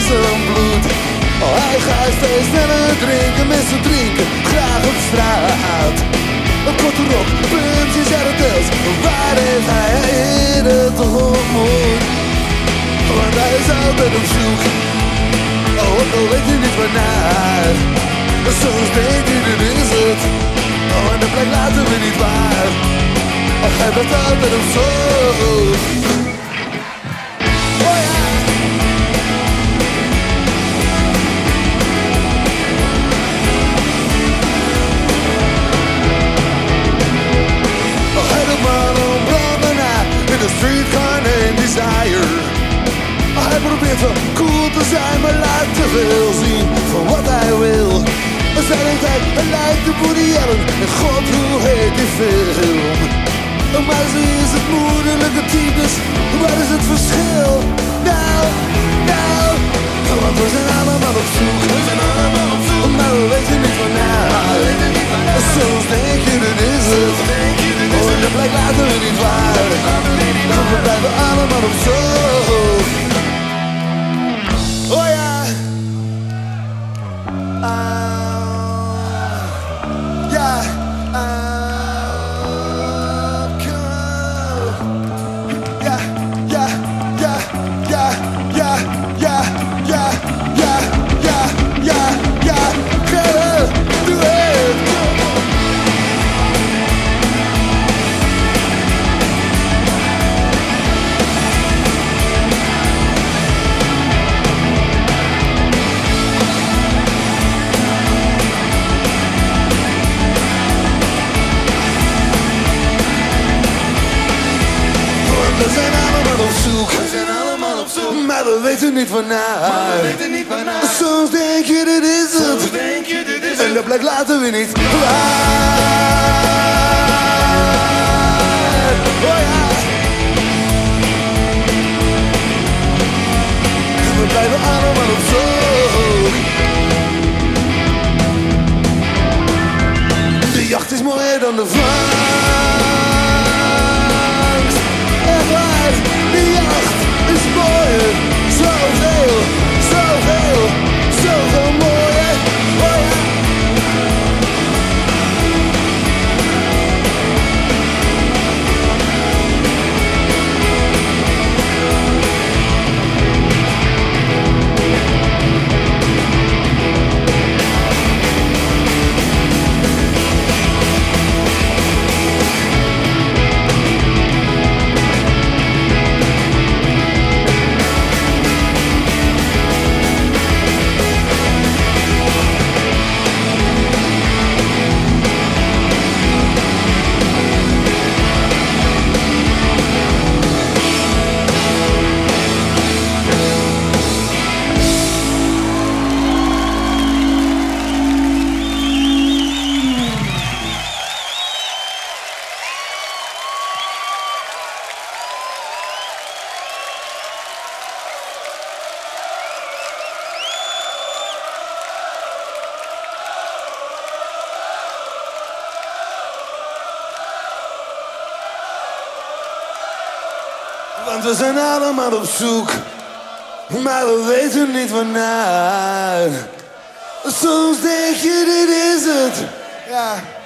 is een bloed. Oh, hij gaat steeds sneller drinken, mensen drinken graag op straat. Een korte rok, puntjes uit het dels, waar heeft hij eerder toch ontmoet? Want hij is altijd op zoek, ook al weet je niet waarnaar. Soms denkt hij, dit is het, oh, en de plek laten we niet waar. Hij blijft altijd op zoek. Oh ja. Helemaal ombranden na in de streetcar named Desire. Hij probeert wel cool te zijn, maar laat te veel zien van wat hij wil. Zijn tijd, hij lijkt de Woody Allen en god hoe heet die film. Maar ze is het moederlijke type, dus wat is het verschil? Nou, want we zijn allemaal op zoek. Maar we weten niet waarnaar. Soms denk je dit is het, oh, en de plek laten we niet waar. Want we blijven allemaal op zoek. Oh ja. Maar we weten niet waarnaar. Soms denk je dit is het, en de plek laten we niet waar. Oh ja. En we blijven allemaal op zoek. De jacht is mooier dan de vangst. Echt waar, de jacht is mooier. Zoveel, zoveel, zoveel mooier. Oh ja. Want we zijn allemaal op zoek, maar we weten niet waarnaar. Soms denk je dit is het, ja.